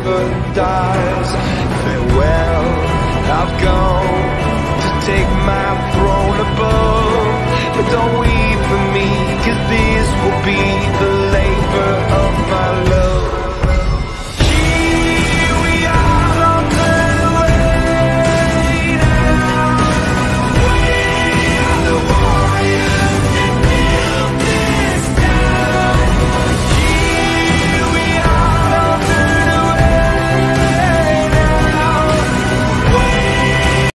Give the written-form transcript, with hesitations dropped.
never dies. Farewell, I've gone to take my throne above, but don't